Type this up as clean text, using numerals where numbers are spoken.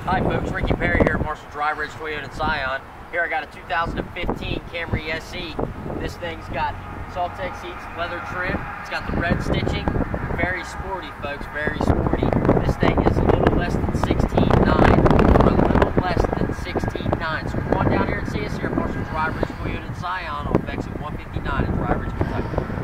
Hi folks, Ricky Perry here at Marshall Dry Ridge Toyota in Scion. Here I got a 2015 Camry SE. This thing's got Saltex seats, leather trim. It's got the red stitching. Very sporty folks, very sporty. This thing is a little less than 16.9. A little less than 16.9. So come on down here and see us here at Marshall Dry Ridge Toyota in Scion on exit 159 in Dry Ridge, Kentucky.